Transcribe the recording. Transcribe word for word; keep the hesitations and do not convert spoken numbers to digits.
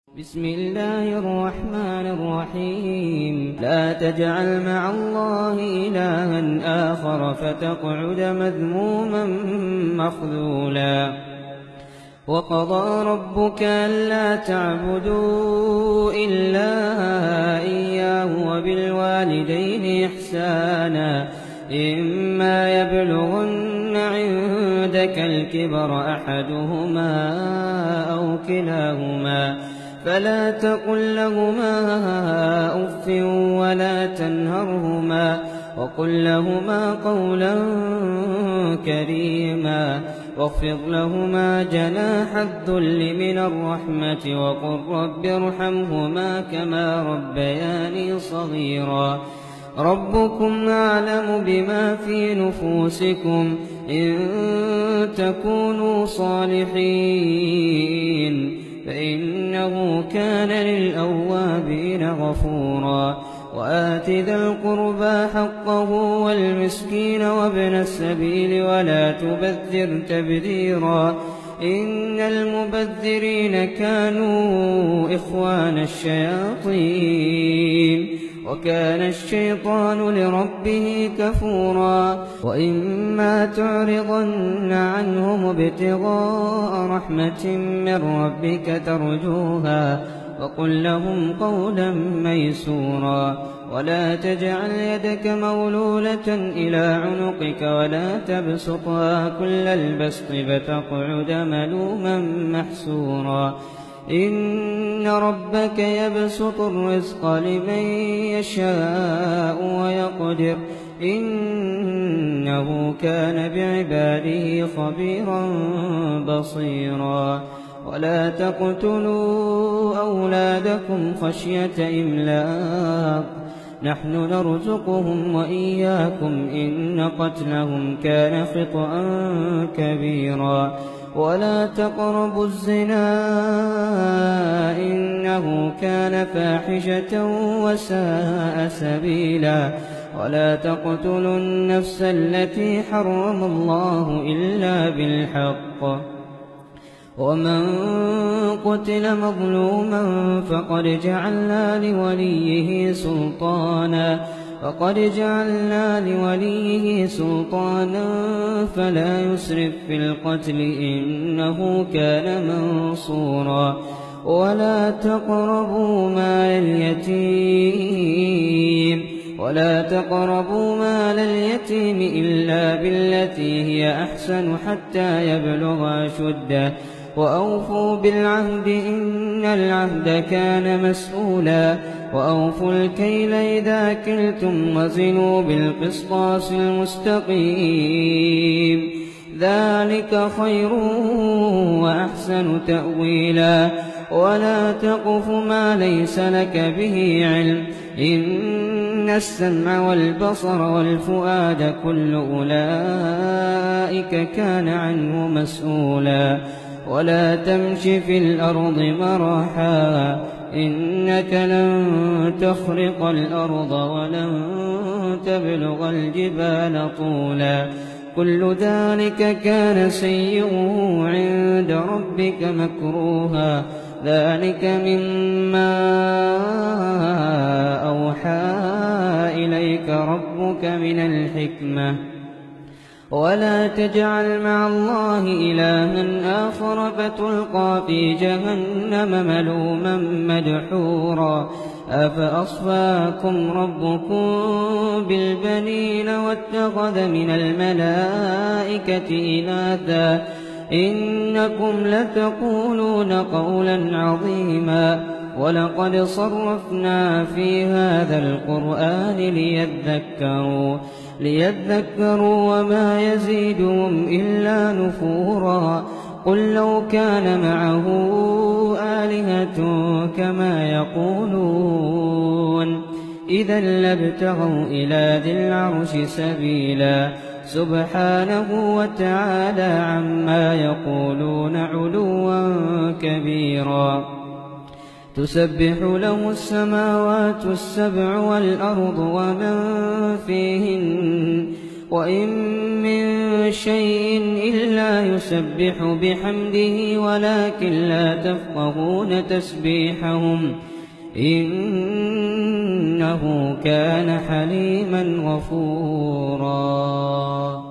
بسم الله الرحمن الرحيم لا تجعل مع الله إلها آخر فتقعد مذموما مخذولا وقضى ربك ألا تعبدوا إلا إياه وبالوالدين إحسانا إما يبلغن عندك الكبر أحدهما أو كلاهما فلا تقل لهما أف ولا تنهرهما وقل لهما قولا كريما واخفض لهما جناح الذل من الرحمة وقل رب ارحمهما كما ربياني صغيرا ربكم أعلم بما في نفوسكم إن تكونوا صالحين فإنه كان للأوابين غفورا وآت ذا القربى حقه والمسكين وابن السبيل ولا تبذر تبذيرا إن المبذرين كانوا إخوان الشياطين وكان الشيطان لربه كفورا وإما تعرضن عنهم ابتغاء رحمة من ربك ترجوها وقل لهم قولا ميسورا ولا تجعل يدك مولولة إلى عنقك ولا تبسطها كل البسط فتقعد ملوما محسورا إن ربك يبسط الرزق لمن يشاء ويقدر إنه كان بعباده خبيرا بصيرا ولا تقتلوا أولادكم خشية إملاق نحن نرزقهم وإياكم إن قتلهم كان خطأ كبيرا ولا تقربوا الزنا إنه كان فاحشة وساء سبيلا ولا تقتلوا النفس التي حرم الله إلا بالحق ومن قتل مظلوما فقد جعلنا لوليه سلطانا فقد جعلنا لوليه سلطانا فلا يسرف في القتل إنه كان منصورا ولا تقربوا مال اليتيم ولا تقربوا مال اليتيم إلا بالتي هي أحسن حتى يبلغ أشده وأوفوا بالعهد إن العهد كان مسؤولا وأوفوا الكيل إذا كلتم وزنوا بالقسطاس المستقيم ذلك خير وأحسن تأويلا ولا تقف ما ليس لك به علم إن السمع والبصر والفؤاد كل أولئك كان عنه مسؤولا ولا تمش في الأرض مرحا إنك لن تخرق الأرض ولن تبلغ الجبال طولا كل ذلك كان سيئه عند ربك مكروها ذلك مما أوحى إليك ربك من الحكمة ولا تجعل مع الله إلها آخر فتلقى في جهنم ملوما مدحورا أفأصفاكم ربكم بالبنين واتخذ من الملائكة إناثا إنكم لتقولون قولا عظيما ولقد صرفنا في هذا القرآن ليذكروا ليذكروا وما يزيدهم إلا نفورا قل لو كان معه آلهة كما يقولون إذا لابتغوا إلى ذي العرش سبيلا سبحانه وتعالى عما يقولون علوا كبيرا تسبح له السماوات السبع والأرض ومن فيهن وإن من شيء إلا يسبح بحمده ولكن لا تفقهون تسبيحهم إنه كان حليما غفورا.